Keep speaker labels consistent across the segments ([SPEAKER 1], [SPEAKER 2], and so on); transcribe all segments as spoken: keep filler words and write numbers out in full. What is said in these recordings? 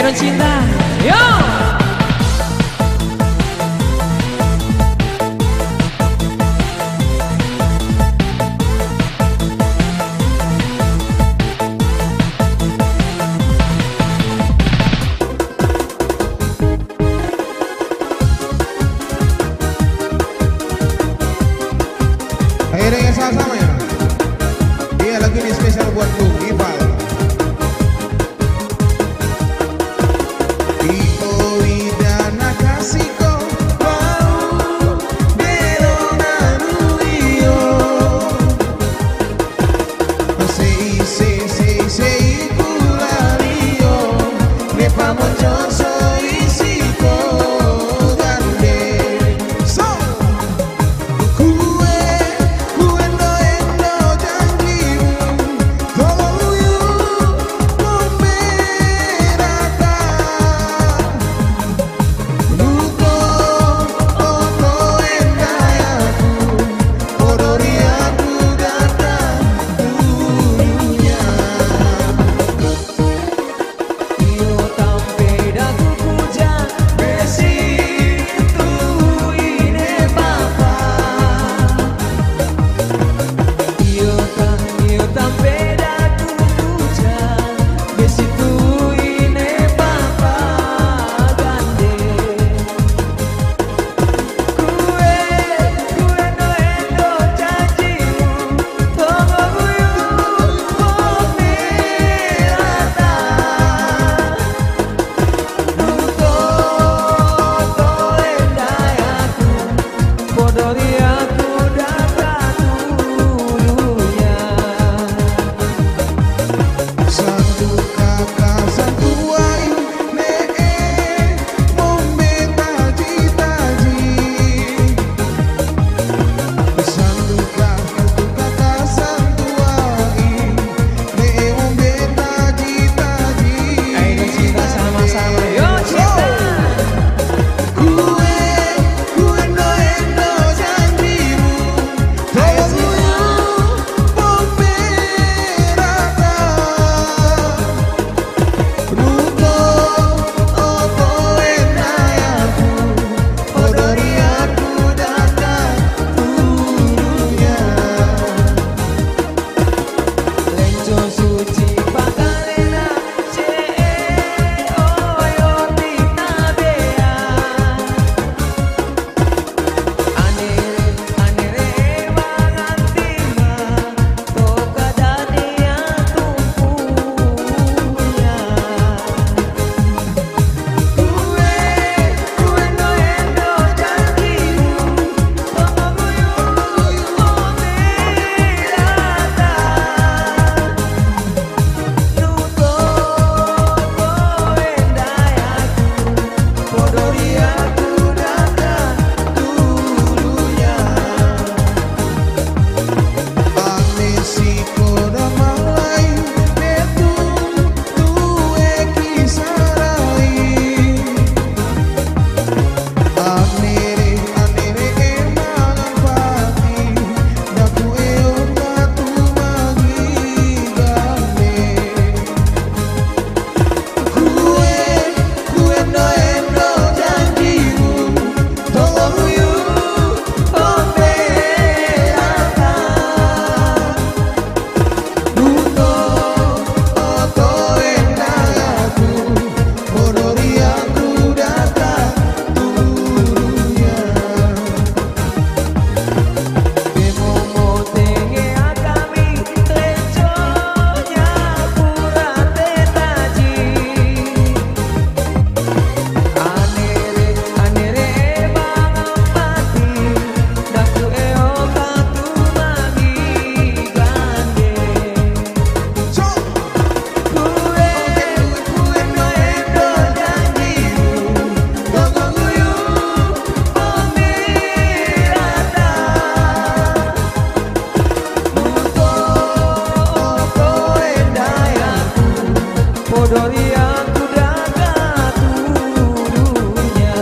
[SPEAKER 1] Ayo cinta, yo.
[SPEAKER 2] Akhirnya yang sama-sama ya. Iya lagi ini spesial buat lu, Ival. Iko widana kasiko pau berona ruio. Sei sei sei sei kulario. Me pamocho soy siko gande. So kue kue no endo janjimu. Todo you comperata. Luto oto endayaku. Odoriaku datang dulunya.
[SPEAKER 1] Io tampeda ku puja besi tu ine papa. Io ta io tampeda ku puja besi tu ine papa gande. Kue kue no endo janjimu. Tomo guyu pomerata. Luto to endayaku, podoriaku datang dulunya.
[SPEAKER 2] Satu kakak satu ayu nee mombeta taji. Satu kakak satu kakak satu ayu nee mombeta taji.
[SPEAKER 1] Ayo cinta sama-sama, yo cinta.
[SPEAKER 2] Kue kue no endo janjimu. Todo tuyo pomperata. Luto oto endayaku. Odoriaku datang dulunya.
[SPEAKER 1] Lenco suci pakalena ce oyo tina bea. Anere anere mangantima toka dania tumpunya. Kue kue no endo janjimu. Tomo guyu pomerata. Luto to endayaku, podoriaku datang dulunya.
[SPEAKER 2] Amesiko damai netu tue kisarai. Anere anere emangan pati daku eo tatu magi gane. Kue kue no endo janjimu. Todo you pomperata. Luto oto endayaku. Odoriaku datang dulunya.
[SPEAKER 1] Demomo tenge akami lenconya purate taji. Anere anere bangapati daku eo katu magi gande.
[SPEAKER 2] So
[SPEAKER 1] Kue kue no endo janjimu. Tomo guyu pomerata. Luto to endayaku, podoriaku datang dulunya.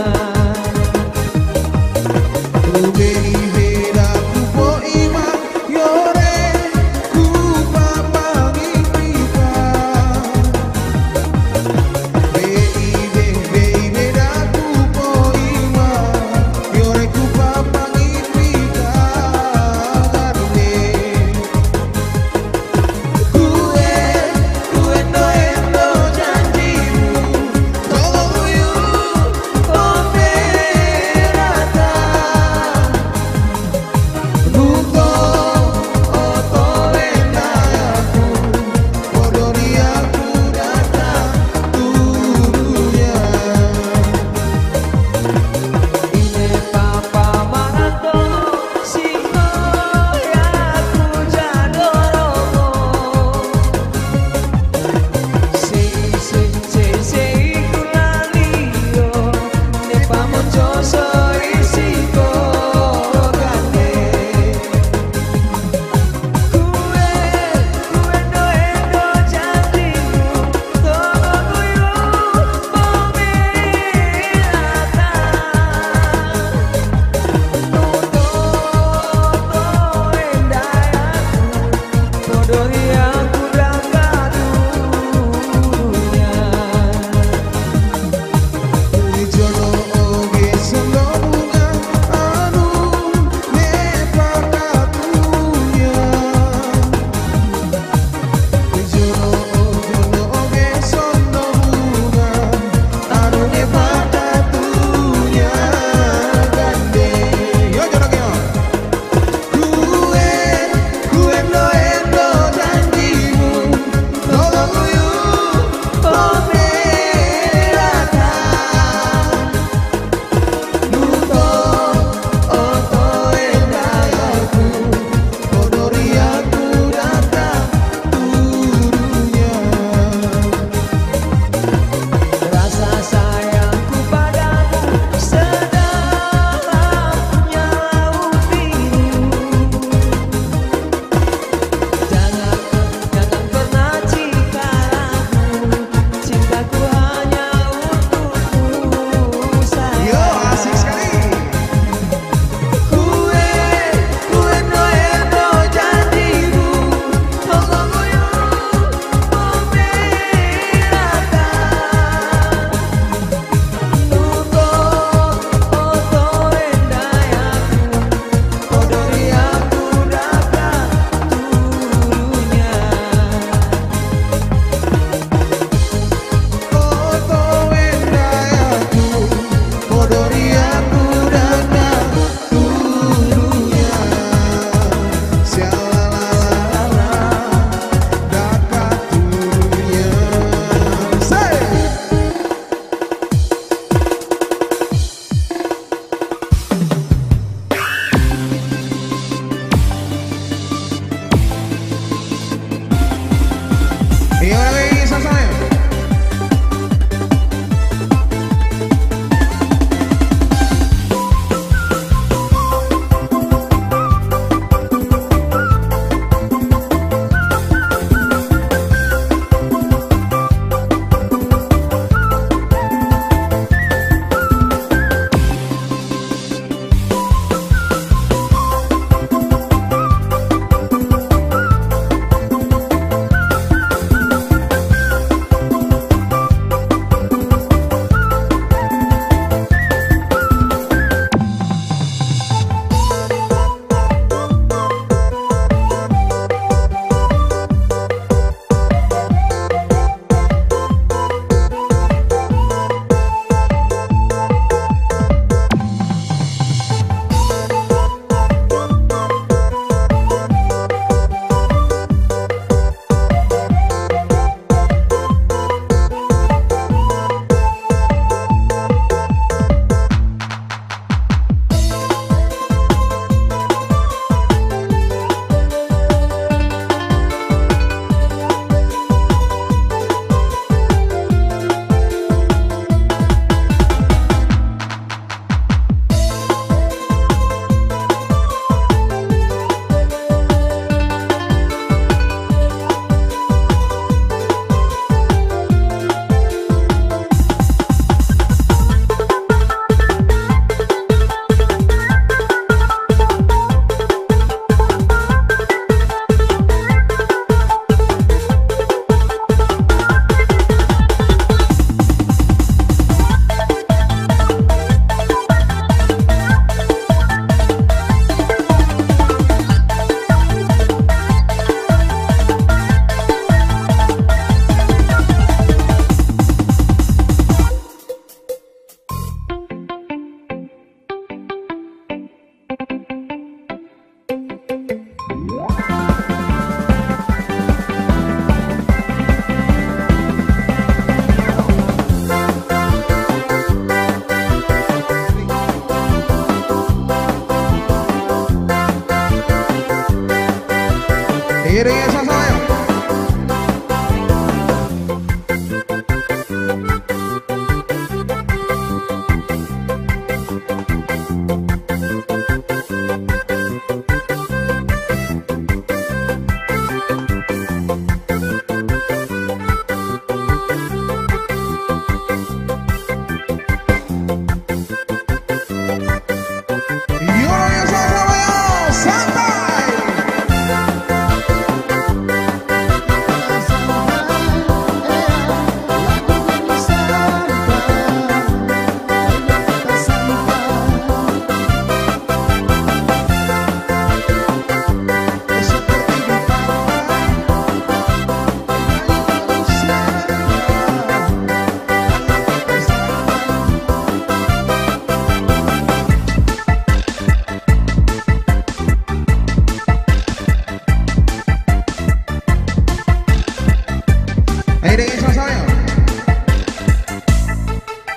[SPEAKER 2] Ruberi vera kupo ima yore kupa pangi pita. Be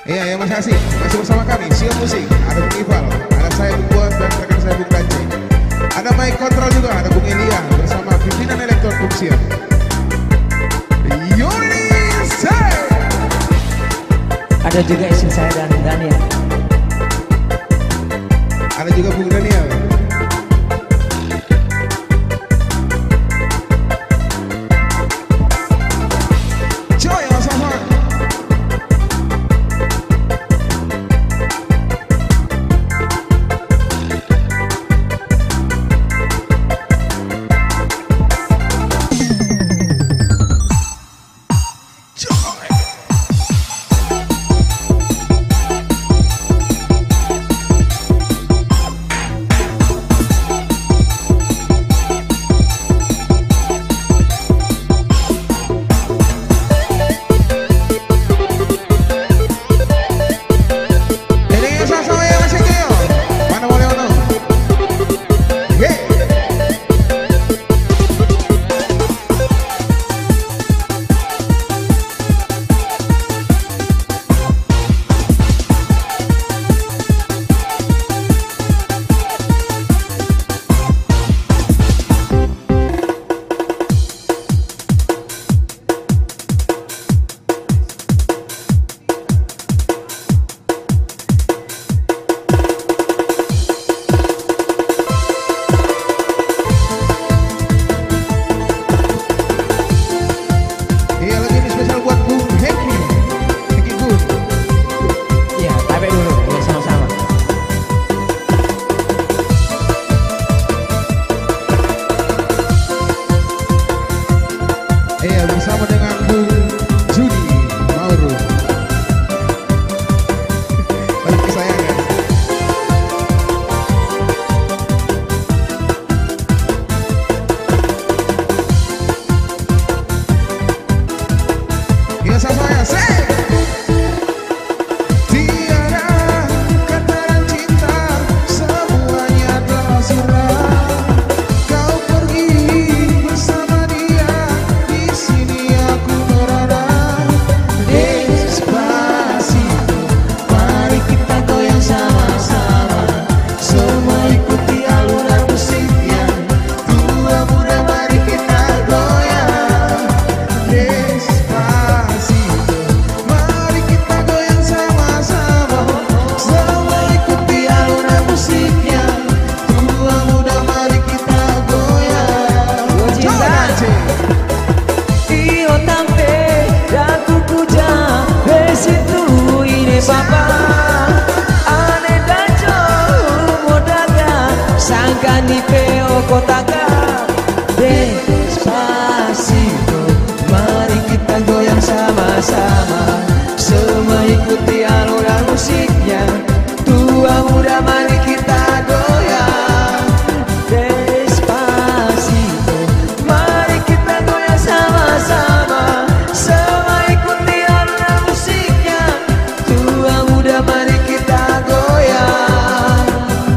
[SPEAKER 2] Iya ya, Mas Kasih masih bersama kami Sio Musik, ada Bung Ival, ada saya Bung Buat dan rekan saya Bung Dance. Ada mic control juga, ada Bung Elia bersama pimpinan elektron Bung Sio. Yunisa.
[SPEAKER 1] Ada juga istri saya dan Daniel.
[SPEAKER 2] Ada juga Bung Daniel. Bersama dengan Bung Judi Mauro, lagu kesayangan. Ya sama saya. Tiada kata dan cinta, semuanya telah sudah. Kau pergi bersama dia, di sini aku berada. Despacito, mari kita goyang sama-sama. Semua ikuti alunan musiknya. Tua muda mari kita goyang. Despacito, mari kita goyang sama-sama. Semua ikuti alunan musiknya. Tua muda mari kita goyang.
[SPEAKER 1] Io tampe daku kuja besitu ini papa ane dajo modaga sangka ni peo kotaka. Despacito, mari kita goyang sama-sama. Semua ikuti alunan musiknya. Tua muda mari kita goyang. Despacito, mari kita goyang sama-sama. Semua ikuti alunan musiknya. Tua muda mari kita goyang.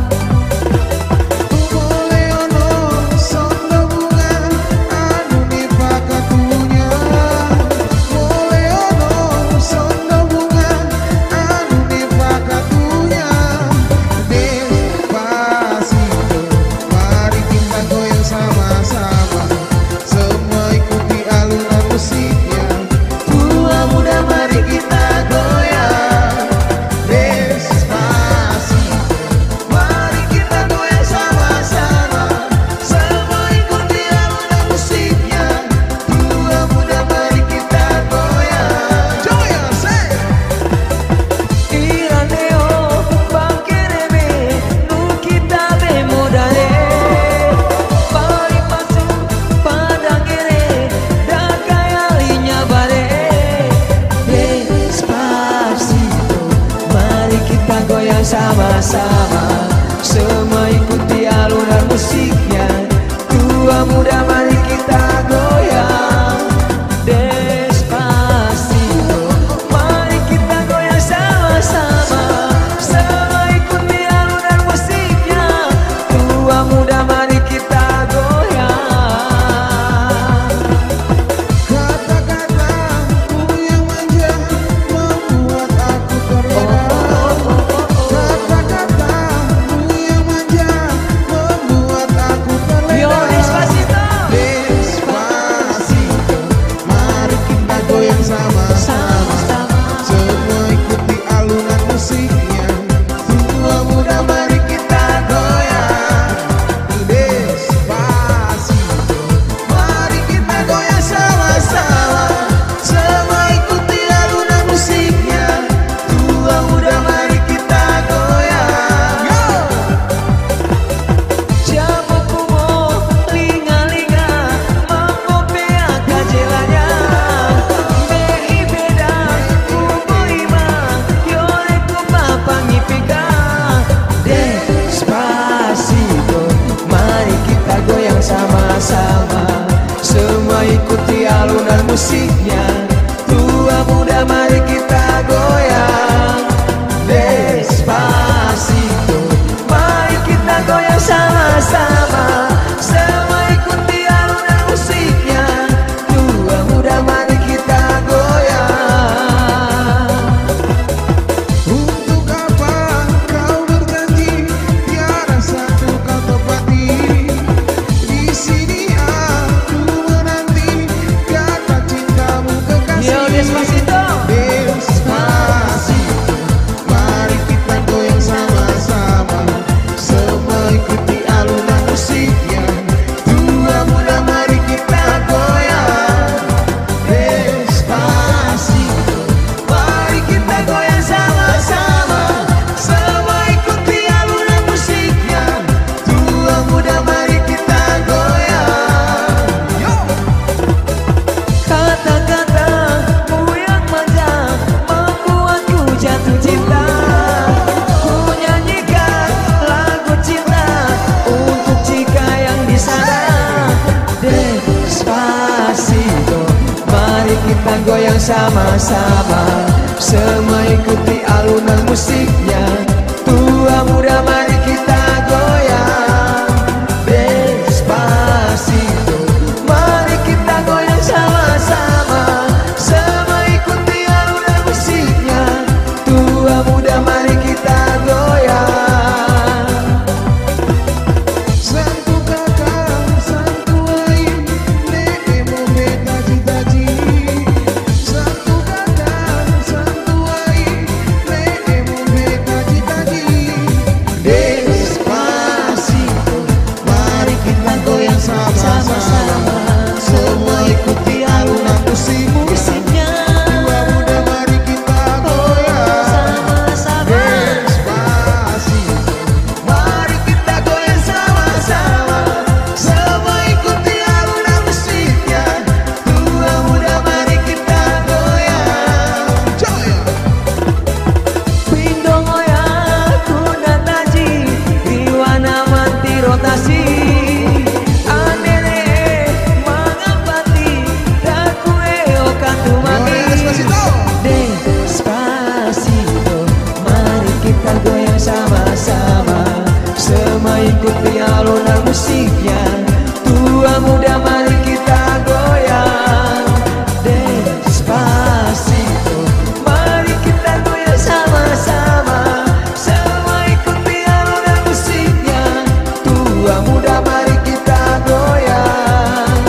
[SPEAKER 2] Boleh ono sondo bunga anu di pakatunya. Boleh ono sondo bunga anu di pakatunya. Despacito, mari kita goyang sama-sama. Semua ikuti alunan musiknya. Tua muda mari kita goyang. Despacito, mari kita goyang sama-sama. Semua ikuti alunan musiknya. Tua muda mari kita goyang. Joya say.
[SPEAKER 1] Iraneo bangkereme nu kita bemodare. Pari pasu padangere dakayalinya bare. Despacito, mari kita goyang sama-sama. Semua ikuti alunan musiknya. Tua muda mari kita goyang. Despacito, mari kita goyang sama-sama. Semua ikuti alunan musiknya. Tua muda mari kita goyang.
[SPEAKER 2] Kata-katamu yang manja membuat aku ter
[SPEAKER 1] sama-sama, semua ikuti alunan musiknya. Tua muda mari kita goyang Despacito, mari kita goyang sama-sama, semua ikuti alunan musiknya. Tua muda mari kita goyang.
[SPEAKER 2] Santu kakak, santu lain, neemo beta cita-cita. Santu kakak, santu lain, neemo beta cita-cita.
[SPEAKER 1] Despacito, mari kita goyang sama-sama, semua ikuti alunan musik musiknya.
[SPEAKER 2] Tua muda mari kita goyang
[SPEAKER 1] Sama-sama,
[SPEAKER 2] Despacito.
[SPEAKER 1] mari kita goyang sama-sama, semua ikuti alunan musiknya. Tua muda mari kita goyang.
[SPEAKER 2] Jaya.
[SPEAKER 1] Pindong goyang kuda taji, diwana manti rotasi. Anene mangapati, dakue okantu mati.
[SPEAKER 2] Goyang Despacito.
[SPEAKER 1] Despacito, mari kita goyang sama-sama, semua ikuti alunan musiknya. Tua muda mari kita goyang Despacito, mari kita goyang sama-sama, semua ikuti alunan musiknya. Tua muda mari kita goyang.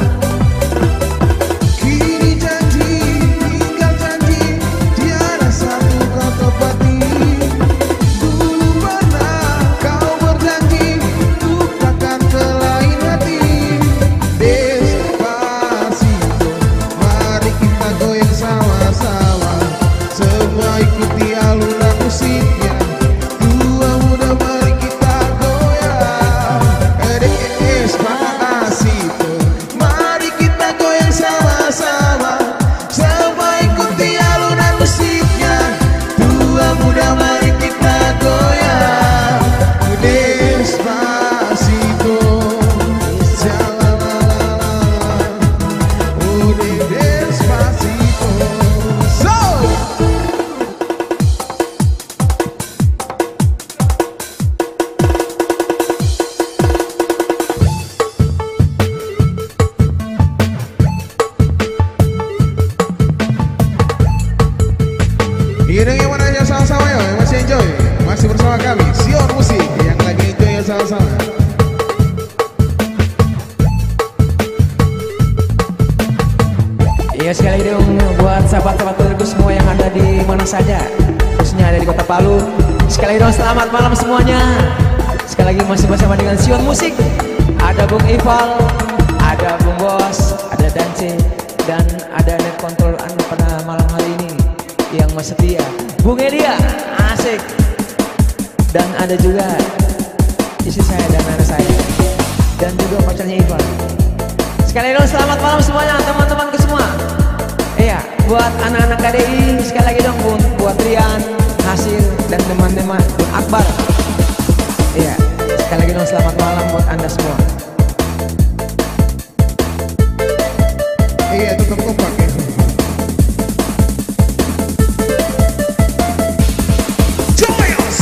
[SPEAKER 2] Kini janji, tinggal janji, tiada satu kau tepati. Dulu pernah kau berjanji, untuk takkan selain hati. Despacito, mari kita goyang sama-sama, semua ikuti alunan musiknya. Tua muda mari kita goyang. Despacito, mari kita goyang sama-sama, semua ikuti alunan musiknya. Tua muda mari kita goyang Despacito. Jalalala, oh Despacito. So Gini yang mana yang sama-sama ya, yang masih enjoy, masih bersama kami Sion Musik, yang lagi enjoy yang sama-sama.
[SPEAKER 1] Iya, sekali lagi dong buat sahabat-sahabat telurku semua yang ada di mana saja, khususnya ada di Kota Palu. Sekali lagi dong selamat malam semuanya. Sekali lagi masih bersama dengan Sion Musik. Ada Bung Ival, ada Bung Bos, ada Dance, dan ada net control Anda pada malam hari ini yang masih setia, Bung Edia, asik. Dan ada juga istri saya dan anak saya, dan juga pacarnya Ival. Sekali lagi dong selamat malam semuanya teman-temanku semua. Iya, buat anak-anak K D I sekali lagi dong buat, buat Rian, Hasil, dan teman-teman buat Akbar. Iya, sekali lagi dong selamat malam buat Anda semua.
[SPEAKER 2] Iya, tetap kompak ya. Joyous.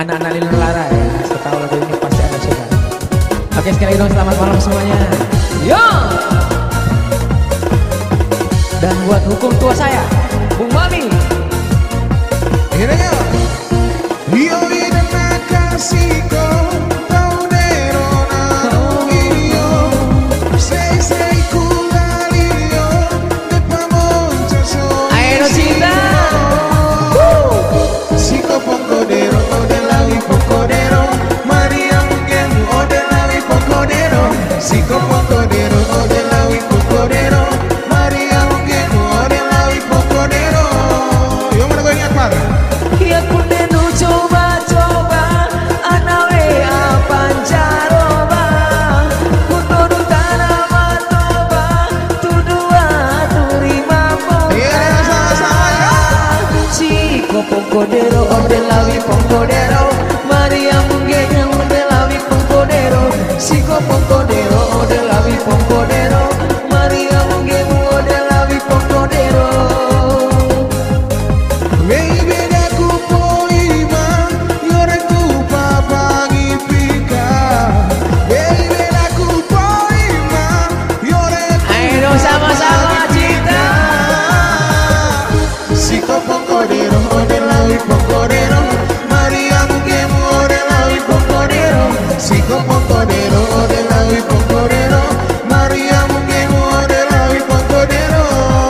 [SPEAKER 1] anak-anak Lino Lara ya. Saya tahu lagu ini pasti Anda suka. Oke, sekali lagi dong selamat malam semuanya. Yo! Dan buat hukum tua saya, Bung Mami.
[SPEAKER 2] Here yo. Yo vida na kasiko, taunero na yo. Sei sei kulalio, de pamoncha so.
[SPEAKER 1] Ayo cinta.
[SPEAKER 2] Siko pongkodero, de lawi pongkodero, Maria mungemu, de lawi pongkodero. Siko pongkodero, de lawi pongkodero, Maria mungemu, de lawi pongkodero. Yo mana kau ingat par?
[SPEAKER 1] Iya kudenu coba-coba anawe apancaroba kutodu tanama toba tudua turima poka.
[SPEAKER 2] Iya sama-sama ya.
[SPEAKER 1] Siko pongkodero ode lawi pongkodero Maria mungenya ode lawi pongkodero. Siko pongkodero ode lawi pongkodero Maria mungemu ode lawi pongkodero.
[SPEAKER 2] Baby aku poima, yore ku papangi pika. Baby aku poima, yore ku
[SPEAKER 1] Ayo sama-sama cinta.
[SPEAKER 2] Siko pongkodero, ode lawi pongkodero, Maria mungemu ode lawi pongkodero. Siko pongkodero, ode lawi pongkodero, Maria mungemu ode lawi pongkodero.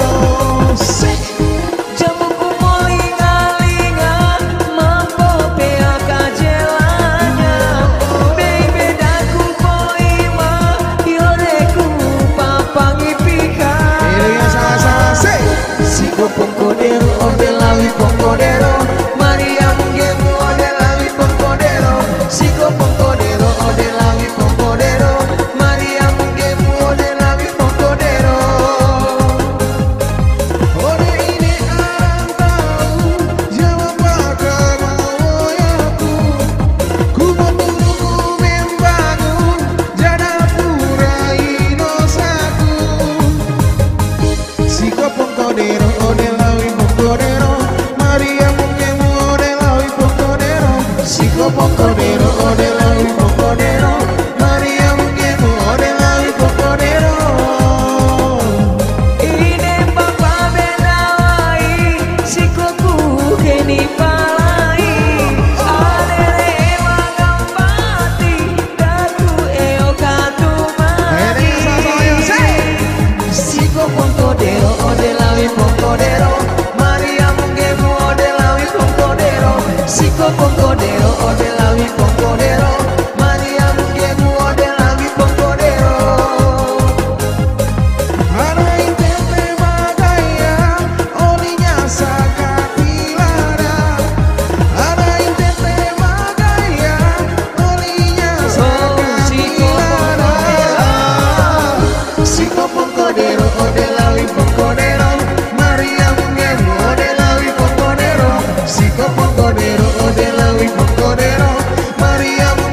[SPEAKER 1] Jamuku molinga-linga mampo pea kajelanya. Baby daku poima yoreku papangi pika.
[SPEAKER 2] Ini sama-sama say.
[SPEAKER 1] Siko pongkodero ode lawi pongkodero Maria mungemu ode lawi pongkodero. Siko pongkodero ode lawi pongkodero Maria mungemu ode lawi pongkodero.
[SPEAKER 2] Ore ini orang tahu jawab mau aku. Ku memburu ku membangun Jadapura inosaku. Siko pongkodero ode lawi pongkodero Maria mungemu ode lawi pongkodero. Siko pongkodero ode lawi pongkodero Maria mungemu ode lawi pongkodero.
[SPEAKER 1] Ine bapa benawai sikoku keni palai alele magampati daku eo katumai. Siko pongkodero ode lawi pongkodero Maria mungemu ode lawi pongkodero. Siko pongkodero ode lawi pongkodero Maria mungemu ode lawi pongkodero.
[SPEAKER 2] Ana intente magaya, olinya sakapilara. Ana intente magaya, olinya sakapilara. Siko pongkodero, ode lawi pongkodero, Maria mungemu ode lawi pongkodero. Siko pongkodero, ode lawi pongkodero, Maria mungemu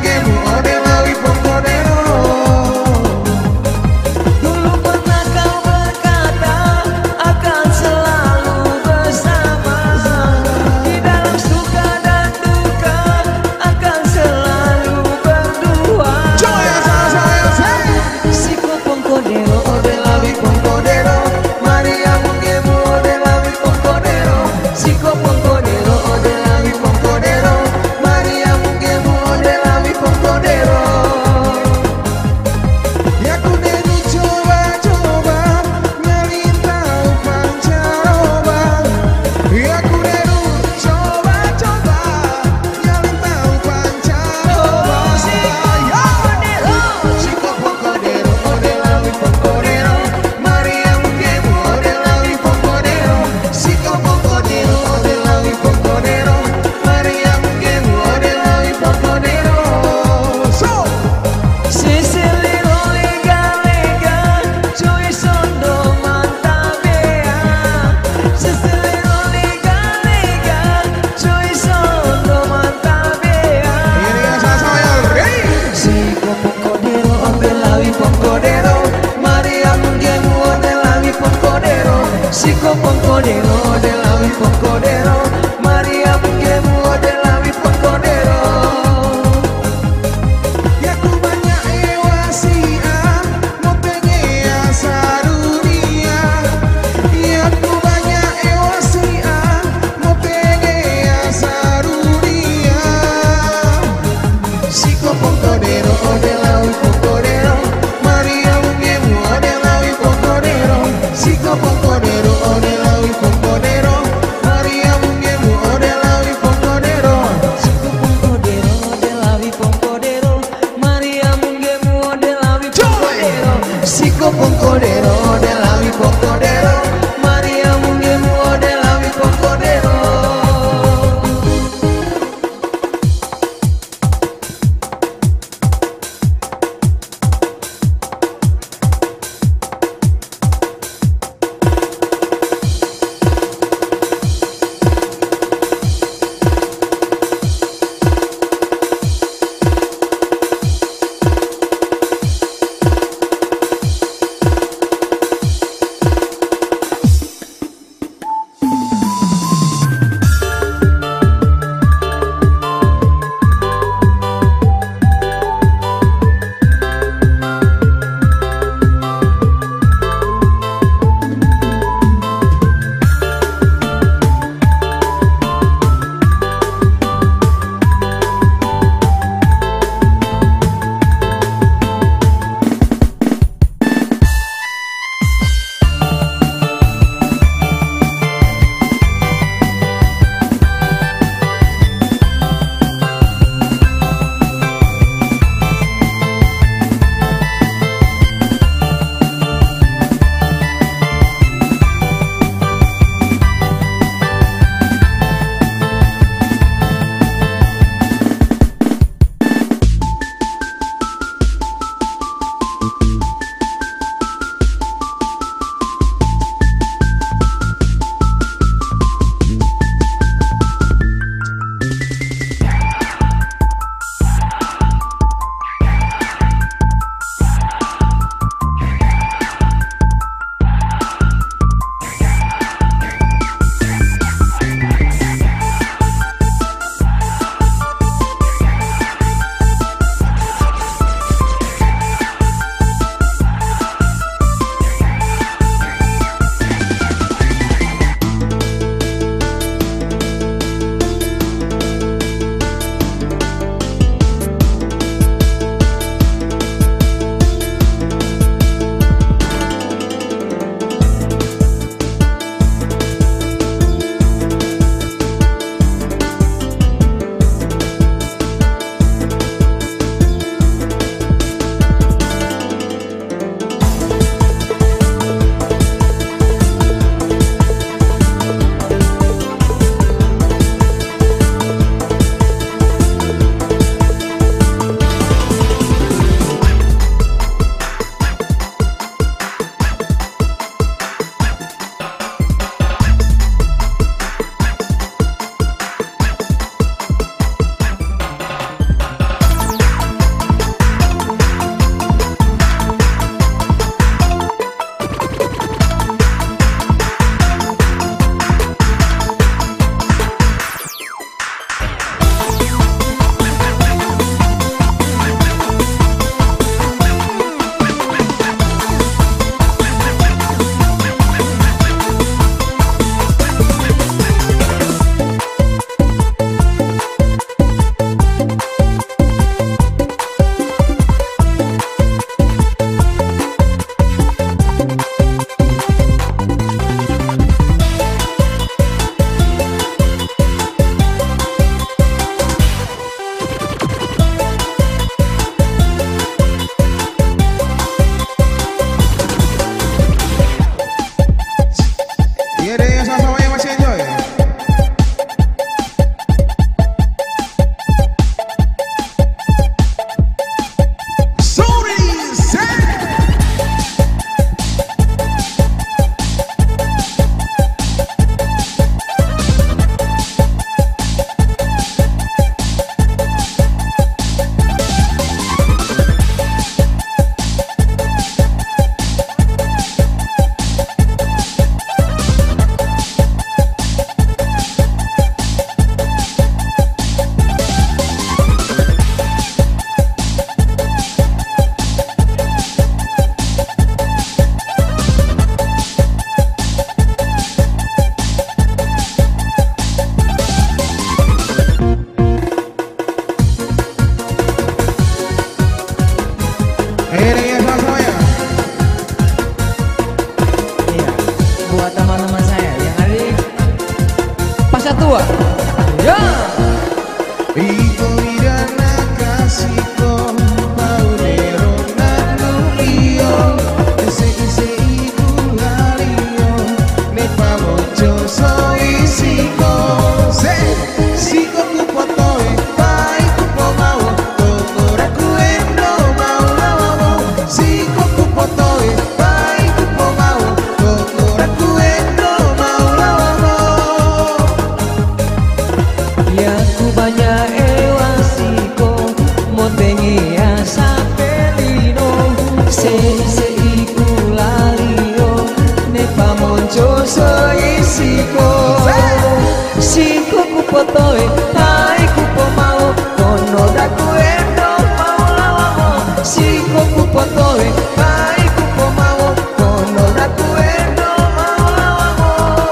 [SPEAKER 1] se se iku lalio ne pamonco so isiko siko ku potoe ai ku pomao kono daku endo mau lawamo siko ku potoe ai ku pomao kono daku endo mau lawamo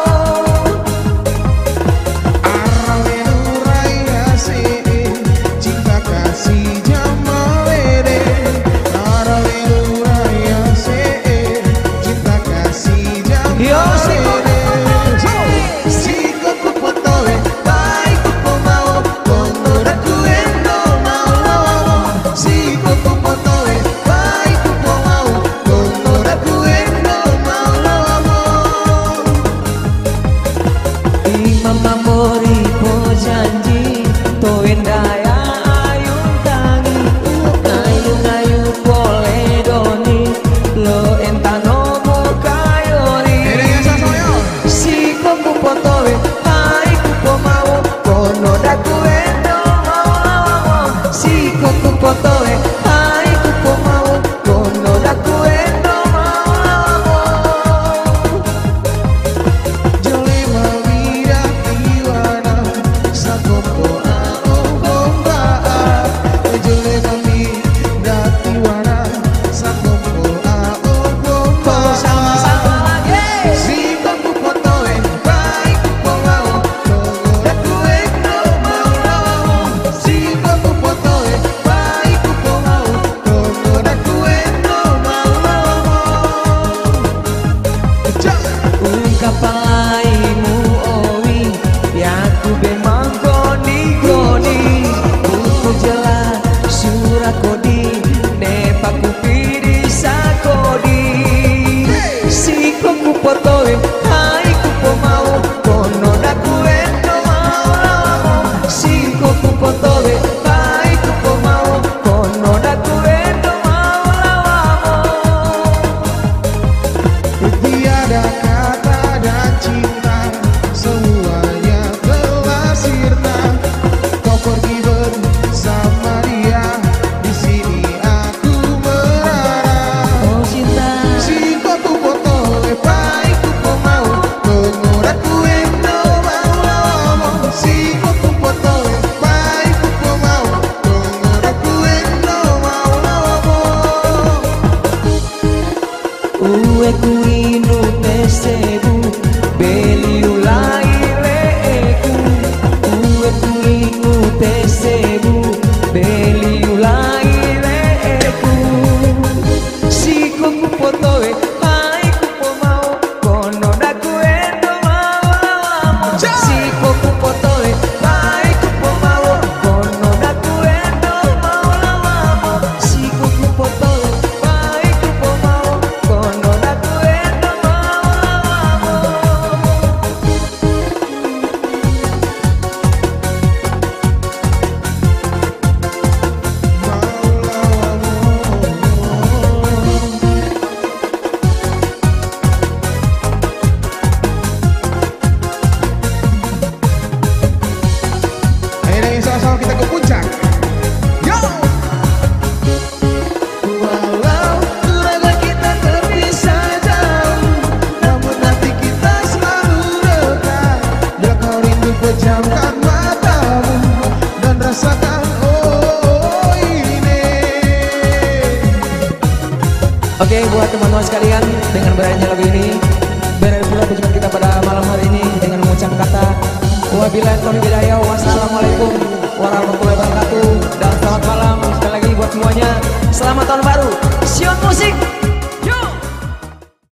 [SPEAKER 2] Arawe raya se cinta kasih jamalere Arawe raya se cinta kasih jamalere Siko ku potoe ai ku pomao kono daku endo mau lawamo Siko ku potoe ai ku pomao kono daku endo mau lawamo
[SPEAKER 1] Imam Mamori po janji to endaya ayun tangi ayun ayun pole doni lo entano mo kayori siko ku potoe ai ku pomao kono daku endo mau lawamo siko ku potoe ai ku pomao kono daku endo mau lawamo
[SPEAKER 2] Jole mawira tiwana sakopo ao bomba Jole mawira tiwana sakopo ao bomba
[SPEAKER 1] sama-sama lagi
[SPEAKER 2] Siko ku potoe pai ku pomao kono daku endo mau lawamo Siko ku potoe pai ku pomao kono daku endo mau lawamo
[SPEAKER 1] Ungkapaimu owi yaku memang koni koni Uku jela surat kodi nepaku piri sakodi Siko ku potoe hai ku pomau kono daku endo mau lawamo Siko ku potoe hai ku pomau kono daku endo mau lawamo
[SPEAKER 2] Tiada kata dan cinta semuanya telah sirna Kau pergi bersama dia di sini aku merana
[SPEAKER 1] Oh cinta
[SPEAKER 2] Siko ku potoe pai ku pomao kono daku endo mau lawamo Siko ku potoe pai ku pomao kono daku endo mau lawamo
[SPEAKER 1] Uwe kuinu tesebu beliu lai leku Uwe kuinu tesebu beliu lai leku Siko ku potoe hai ku pomao kono daku endo mau lawamo Siko ku potoe hai ku pomao kono daku endo mau lawamo Siko ku potoe hai ku pomao kono daku endo mau lawamo
[SPEAKER 2] Ayo sama-sama kita ke puncak. Yo! Walau raga kita terpisah jauh, namun nanti kita selalu dekat. Bila kau rindu pejamkan matamu dan rasakan oh ini.
[SPEAKER 1] Oke, buat teman-teman sekalian, dengan berakhirnya lagu ini berakhir pula perjumpaan kita pada malam hari ini dengan mengucap kata wabillahi taufiq wal hidayah. Wassalamualaikum warahmatullahi wabarakatuh dan selamat malam sekali lagi buat semuanya. Selamat tahun baru Sion Musik.